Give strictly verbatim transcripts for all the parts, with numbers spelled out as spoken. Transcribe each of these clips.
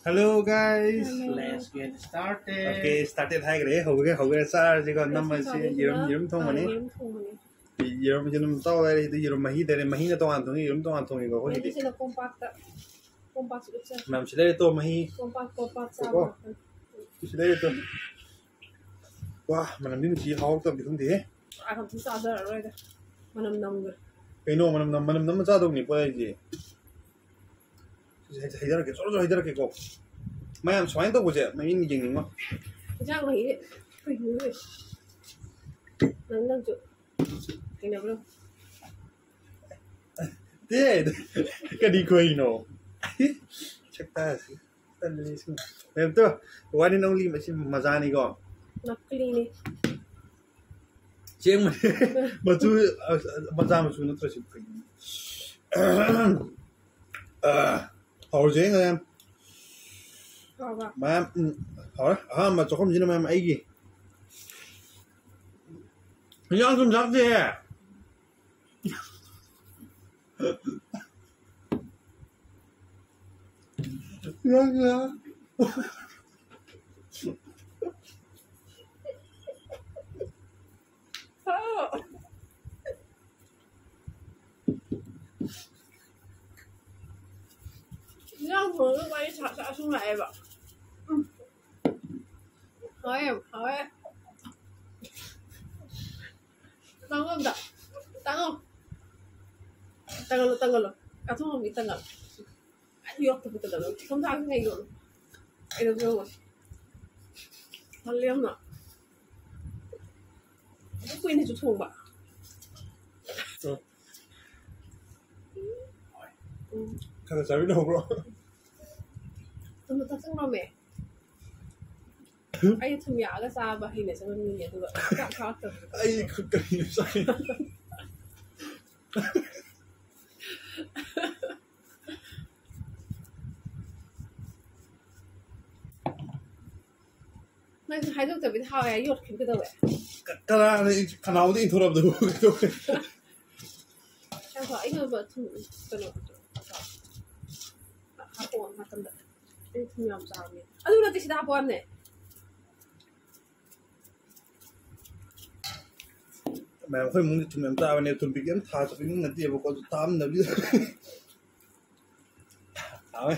Hello guys. Let's get started. Okay, started hai gre. Ho gaya, ho gaya sir. Jika nama si yerum yerum thong mani. Yerum yerum tau dari itu yerum mahi dari mahi na tong antong yerum tong antong ini kau Ini sila compact, compact itu. Mam sila itu mahi. Compact, compact sama. Sila itu. Wah, mana ni mesti hau tu bikin deh. Aku tu sadar ada. Mana nam ger. Peno mana nam mana nam macam tu ni boleh je. Hajar ke, soalnya hajar ke kau. Macam soalnya tu boleh, macam ni jenging mah. Jangan mahi. Pergi dulu. Nang nang tu. Kena belum? Deh, kadi kau ino. Cek tas. Tadi sih. Macam tu, one and only macam mazan ni kau. Nakli ni. Ceng mana? Batu mazan macam tu terus pergi. Ah. Hầu dễ người em. Mà em hỏi à mà cho không gì đâu mà em ấy gì. Anh không dám gì. Dạ dạ. Rau mỡ nó bay xả xả xuống lại vậy. Hỏi em, hỏi em. Tăng không tak? Tăng không? Tăng lo, tăng lo. Cả thùng không bị tăng lo. Anh yok tu betul lo. Không tahu ngay lo. Itu semua. Kalian nak? Aku ini tu thùng ba. Kada sabi na bro. Tunggu tak semua me. Ayah tu ya, agak sabar ini sama ni tu. Tak kata. Ay, kaya saya. Nah, itu hai tu tapi tahu ya, yot kita tu. Kada ni kanal tu intro tu. Siapa? Ini buat tu, tu. Hapon macam dah. Ini tumiam sahami. Aduh nanti sudah hapon ni. Memang saya mungkin tumiam tahu ni tuh bikin thah tapi nanti ya pokok tu tam nabi. Tahu?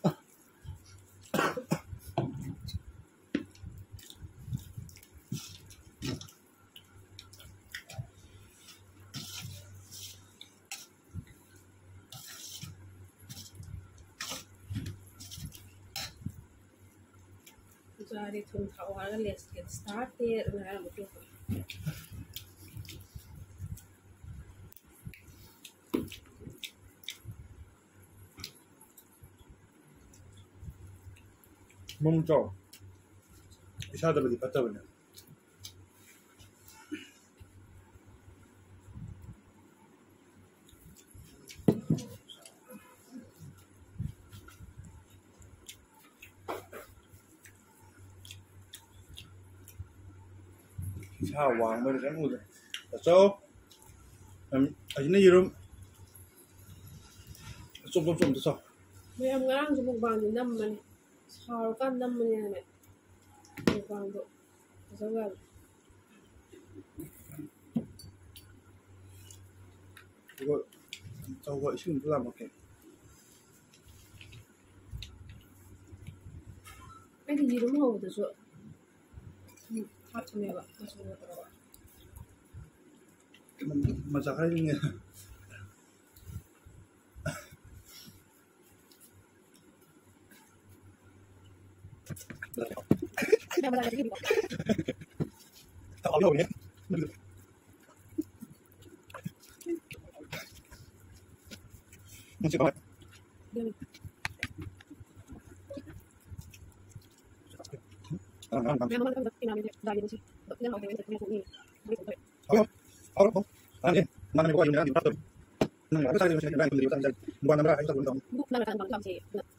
Jadi thun tahu harga let's get started. Nah, betul. Mungkin. Bisa ada beri patah benar. Sao hoàng mới được cái mùi là số ở dưới này gì luôn xôm xôm xôm sao Mấy em ngang cho một vàng thì năm mình sao căn năm mình này này một vàng độ sao gần gọi tao gọi chứ mình cứ làm một cái anh thì gì đúng không được rồi hot cho mẹ bạn cho mẹ bạn mà sao hay nghe tao biết rồi nhé chưa có Memang kan kita ini dari sini. Kita mau kita punya ini. Oke, oke, oke. Nanti, mana nih gua yang di pasar. Nang ada saya yang di pasar. Bukan nama saya belum tahu. Bukan nama kan bang sih.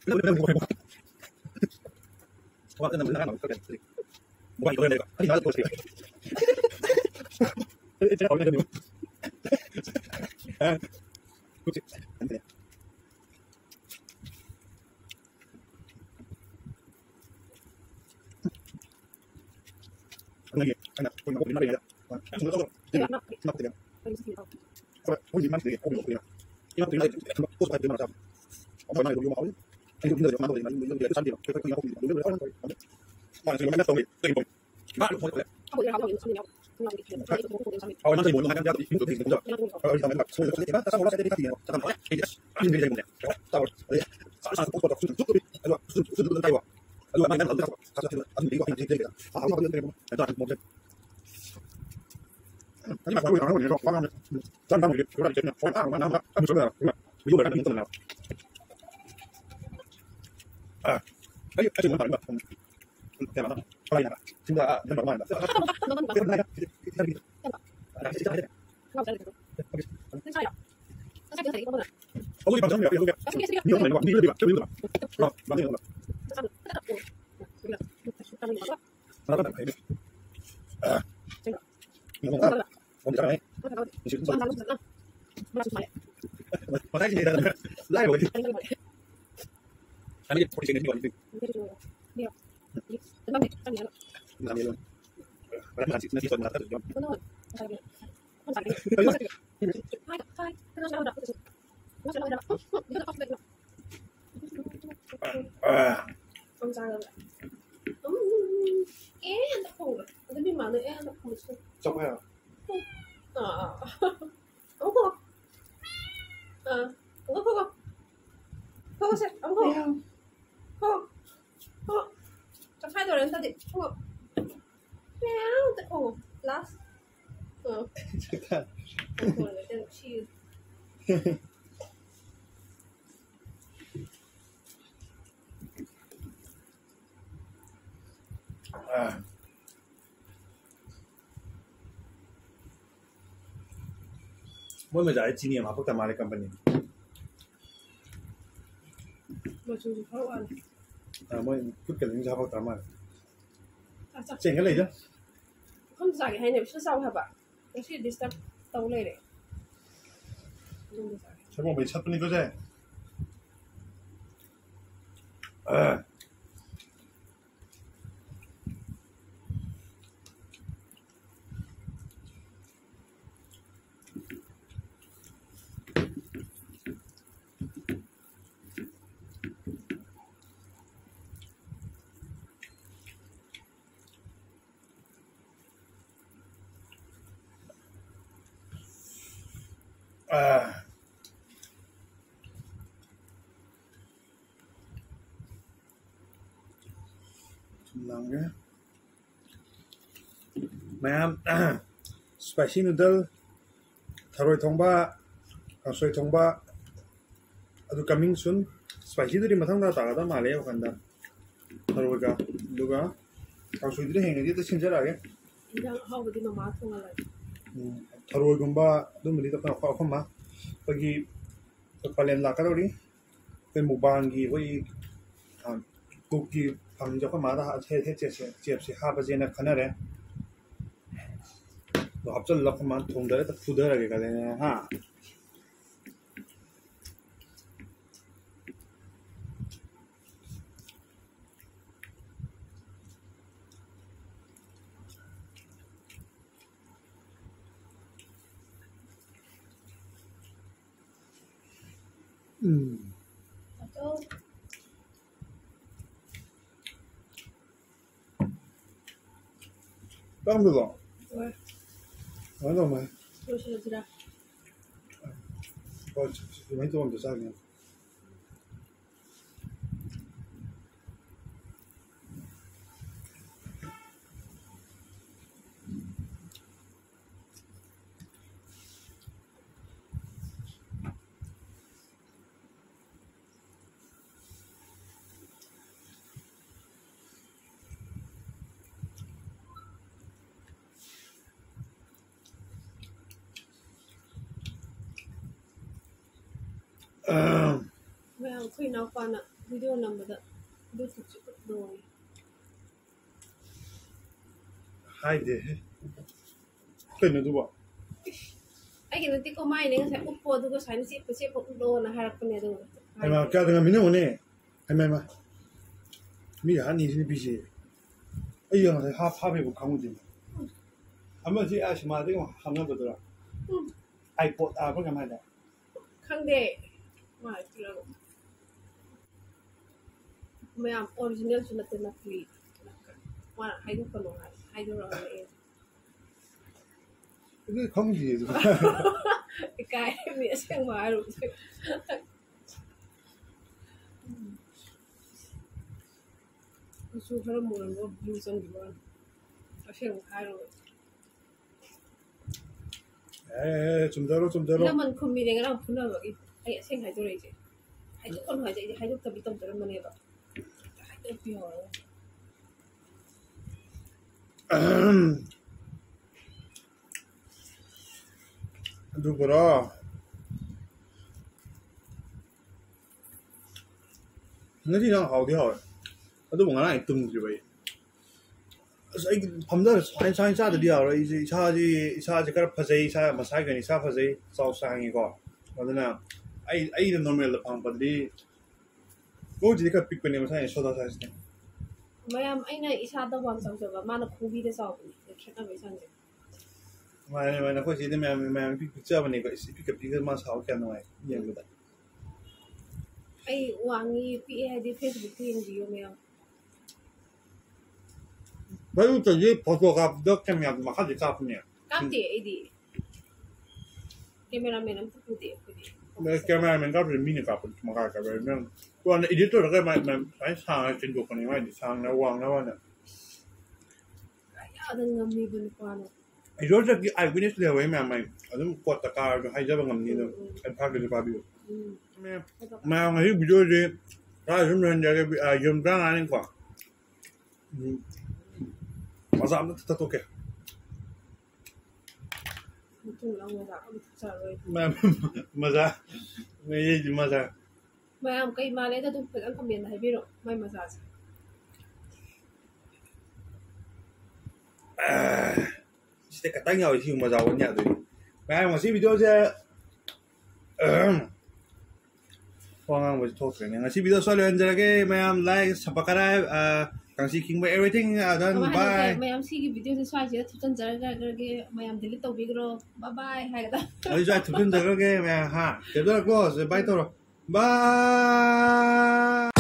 Wah, nama nama oke. Bukan itu yang tadi ada terus ya. Itu orang yang dulu. Ah. Kucing. Nanti. 아니야, 거기 먹고 민말이 아니야. 손으로 써서 Iya, 막 nak. 막 되면. Lagi sedih tau. 그래, 거기 민말이 되게 거기 먹고 그냥. 이만 되면 나 소스 파이 되면 나. 엄마 나이 요거 먹어. 이거 민들 만나고 이만 이거 이거 산디로. 그래서 그냥 거기 노래를 하는 거야. 막 지금 맨날 떠오르. 저기 뭐. 말 뭐. Aku dia kamu yang sama dia. Kenal dia. Dia itu buku yang sama. 어, 남자 뭐 하는 게 아니라 이거 되게 진짜. 어, 일단 맨날 손으로 손에 대봐. 다시 몰라 되게 같이. 잠깐만. 이제 안 되게 되는 거야. 따로. 살살 뽀뽀 뽀뽀 좀 뚝뚝이. 아이고, 무슨 무슨 무슨 타이와. 아이고, 맨날 남자 가서 가서 안 이거 한 되게 되게. 아, 이거 하면 되게 뭐. 일단 뭐 아니 막 그러고 나가고 이거 화나면 짠 다음에 이렇게 그러다 이제 그냥 화나 나나 아무 소리나 그냥 이거 내가 인터넷 나와 아 아니 아직 못 말인가 그냥 나나 빨리 나가 진짜 아 내가 말만 한다 내가 나가 나 진짜 해야 돼 Kenal saya gitu. Ini saya. Saya biasa gitu benar. 어디 방송이야 여기 니 엄마 이거 니 이거 저기 이거 봐 맞네 이거 Sama. Tetap. Bila. Kamu ini apa? 하나 더 해. 아 이거 뭐 뭔지 알아? 지금 Jangan lalu sana. Masuk saya. 맞아 이제 내가 라이브 어디 Ini boleh. 아니 포리 생긴 거 아니지 Dia. Tenang deh, tenang ya. 나 이거 그래 같이 지나기 전에 나도 좀 Benar. Saya. Kan saya. Hai, hai. Kenal saya udah. Kenal saya udah. Dia udah pasti. 아 Không sao đâu. Hmm. Eh, tak tahu. Ada di mana eh tak tahu. 저거야 À, ông cô, à, ông cô cô, cô xem, ông cô, cô, cô, trong hai người ta đi, cô, mèo, tự cô, last, ờ, 잠깐 cô là tên chi, 아 mỗi người giải chi niệm học tập mà lại company mà chúng tôi không ăn, à mỗi chút cái linh học tập mà à chắc chỉnh cái này chứ không giải hay niệm sau hả bạn, cái gì disturb tàu này đấy, không giải, 제목 몇 찼더니 그제 아 아 좀 나온 게 ma'am spicy noodle tharoi thongba kasoi thongba adu coming soon spicy duri mathangda tagada male wakanda tharoi ga duga kasoi duri hengedi to sinjarage 이장 하고 어디 너 마통 할래, tharoi gumba dumri ta pa pa ma pagi palen la karori pen mukbang gi woi cookie phang jo ma da che che che che che ha ba je na khana re 너 앞절 넣고만 동달에다 부드럽게 가네 하. 음. atau 빵 먹어. 왜, 안 먹어. 요시로 지라, 어, 많이 먹으면 돼, 자기. 왜 안 커이 나오거나 비디오 남보다 루트 너 하이데. 그래, 누구 봐. ai cái tí có mai này sẽ úp po thứ sáng xếp phải xếp một đô là hai cái này rồi, hay mà cái thằng mình nói hay mà mà mình hả nhìn thấy bị gì ấy giờ là ha ha bị một không gì 한번 지 아시마 지금 하나 보더라. 아이포 아 그렇게 말해. 강대 말이라고. 매암 오리지널 주나트 나플리. 와 하이도 거노 하이도로 해. 이게 강지. cái mẹ sang ngoài rồi su phải mua một blue sun rồi ở sang ngoài rồi 에, 좀 더러 좀 더러. nếu mình không bị cái nào phun đâu vậy ai sang hải rồi chứ hải chút con hỏi vậy hải chút tập bị tâm tới mình này vậy hải chút nhiều 누구라? nó chỉ đang hậu thì hỏi, tôi muốn cái này tum gì vậy? Sai 밤낮 sáng sáng ra được điều rồi, 이제 차지 차지 cái phát dây xa mà sai cái này xa phát dây sau sang như vậy, còn là ai ai là normal là phẳng bật đi, cô chỉ cái pick bên này mà sai số đó sai thế. mấy em anh này isa đâu quan trọng rồi mà nó không biết sao thì chắc là vậy sao vậy? mà mà nó có gì đấy mà mà pick picture bên này cái pick cái pick mà sao cái này như vậy. ai wangi pê i đi Facebook thì video mấy bây giờ chỉ phô gặp được cái miệng mà khác gì cả nhỉ? cam tiệt ấy đi cameraman em thích tiệt cái đi cái cameraman gặp rồi mini gặp mà gặp cái vậy nên còn editor cái mà mà phải sang trên bộ này mà đi sang nó quăng nó vậy. ở đây ngâm đi bên qua nó ai rồi cái eyewitnessเลยvậy mà mày ở đó quạt tạc cái hayจะngâm đi đâu anh phát cái bao nhiêu mà ngày bây giờ thì ra chúng mình giờ cái dùng ra anh qua mà giảm nó thật ok mà mà ra mấy gì mà ra mà ông cái mà lấy ra tôi phải ăn cơm miền này biết rồi may mà ra sẽ cả tay nhau thì mà giàu nhà rồi mà mà xem video chứ Hoàng Anh was talking and I see video solo and cái mà em like subscribe càng sĩ king everything done bye mà em see cái video thì xoay chỉ là chụp chân ra ra cái mà em delete tàu video bye bye hay cái đó rồi chụp chân ra cái mà ha cái đó có rồi bye thôi bye